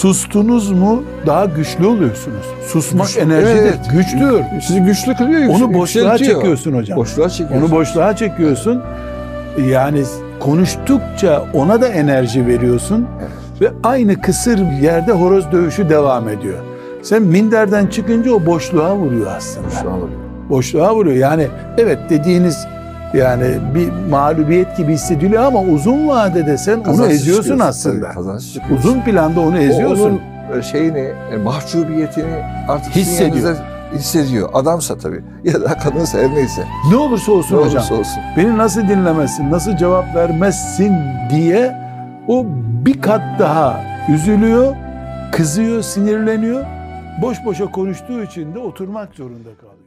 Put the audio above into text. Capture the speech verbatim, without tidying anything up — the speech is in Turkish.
sustunuz mu daha güçlü oluyorsunuz. Susmak Güçlü, enerjidir, evet. güçtür. Sizi güçlü kılıyor, yüksel- Onu boşluğa yükseltiyor. çekiyorsun hocam. Boşluğa çekiyorsun. Onu boşluğa çekiyorsun. Yani konuştukça ona da enerji veriyorsun. Evet. Ve aynı kısır yerde horoz dövüşü devam ediyor. Sen minderden çıkınca o boşluğa vuruyor aslında. Şu an oluyor. Boşluğa vuruyor. Yani evet dediğiniz yani bir mağlubiyet gibi hissediliyor ama uzun vadede sen onu Kazançlı eziyorsun çıkıyorsun. aslında. Tabii, kazançlı çıkıyorsun. Uzun planda onu O eziyorsun. onun şeyini, e, mahcubiyetini artık Hissediyor. hissediyor. hissediyor. Adamsa tabii ya da kadınsa her neyse. Ne olursa olsun Ne hocam. olursa olsun. Beni nasıl dinlemezsin, nasıl cevap vermezsin diye o bir kat daha üzülüyor, kızıyor, sinirleniyor. Boş boşa konuştuğu için de oturmak zorunda kalıyor.